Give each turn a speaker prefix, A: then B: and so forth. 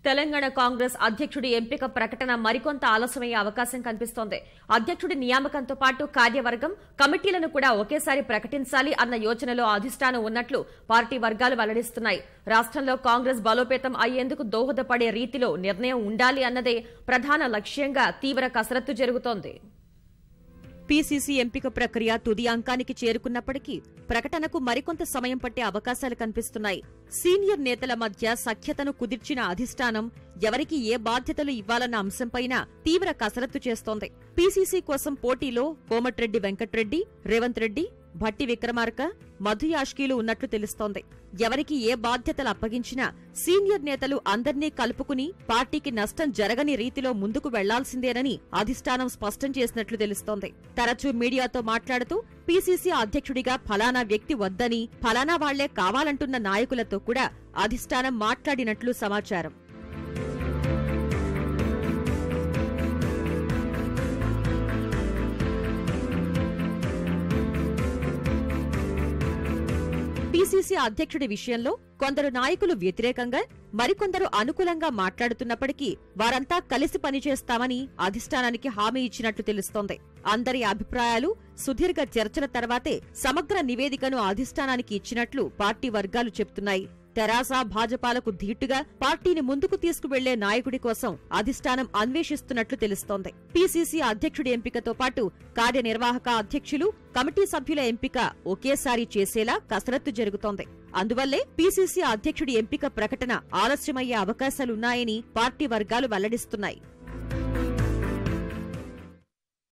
A: తెలంగాణ కాంగ్రెస్ అధ్యక్షుడి ఎంపిక ప్రకటన మరికొంత ఆలస్యమయ్యే అవకాశం కనిపిస్తోంది. అధ్యక్షుడి నియామకంతో పాటు కార్యవర్గం, కమిటీలను కూడా ఒకేసారి ప్రకటించాలి అన్న యోచనలో అధిష్టానం ఉన్నట్లు పార్టీ వర్గాలు వెల్లడిస్తున్నాయి. రాష్ట్రంలో కాంగ్రెస్ బలోపేతం అయ్యేందుకు దోహదపడే రీతిలో నిర్ణయం ఉండాలి అన్నదే ప్రధాన లక్ష్యంగా తీవ్ర కసరత్తు జరుగుతోంది.
B: పీసీసీ ఎంపిక ప్రక్రియ తుది అంకానికి చేరుకున్నప్పటికీ ప్రకటనకు మరికొంత సమయం పట్టే అవకాశాలు కనిపిస్తున్నాయి. సీనియర్ నేతల మధ్య సఖ్యతను కుదిర్చిన అధిష్టానం ఎవరికి ఏ బాధ్యతలు ఇవ్వాలన్న అంశంపైన తీవ్ర కసరత్తు చేస్తోంది. పీసీసీ కోసం పోటీలో కోమటిరెడ్డి వెంకట్రెడ్డి, రేవంత్ రెడ్డి, భట్టి విక్రమార్క, మధు యాష్కీలు ఉన్నట్లు తెలుస్తోంది. ఎవరికి ఏ బాధ్యతలు అప్పగించినా సీనియర్ నేతలు అందర్నీ కలుపుకుని పార్టీకి నష్టం జరగని రీతిలో ముందుకు వెళ్లాల్సిందేనని అధిష్టానం స్పష్టం చేసినట్లు తెలుస్తోంది. తరచూ మీడియాతో మాట్లాడుతూ పీసీసీ అధ్యక్షుడిగా ఫలానా వ్యక్తి వద్దని, ఫలానా వాళ్లే కావాలంటున్న నాయకులతో కూడా అధిష్టానం మాట్లాడినట్లు సమాచారం. పీసీసీ అధ్యక్షుడి విషయంలో కొందరు నాయకులు వ్యతిరేకంగా, మరికొందరు అనుకూలంగా మాట్లాడుతున్నప్పటికీ వారంతా కలిసి పనిచేస్తామని అధిష్టానానికి హామీ ఇచ్చినట్లు తెలుస్తోంది. అందరి అభిప్రాయాలు సుదీర్ఘ చర్చల తర్వాతే సమగ్ర నివేదికను అధిష్టానానికి ఇచ్చినట్లు పార్టీ వర్గాలు చెబుతున్నాయి. తెరాస, భాజపాలకు ధీటుగా పార్టీని ముందుకు తీసుకువెళ్లే నాయకుడి కోసం అధిష్టానం అన్వేషిస్తున్నట్లు తెలుస్తోంది. పీసీసీ అధ్యక్షుడి ఎంపికతో పాటు కార్యనిర్వాహక అధ్యక్షులు, కమిటీ సభ్యుల ఎంపిక ఒకేసారి చేసేలా కసరత్తు జరుగుతోంది. అందువల్లే పీసీసీ అధ్యక్షుడి ఎంపిక ప్రకటన ఆలస్యమయ్యే అవకాశాలున్నాయని పార్టీ వర్గాలు వెల్లడిస్తున్నాయి.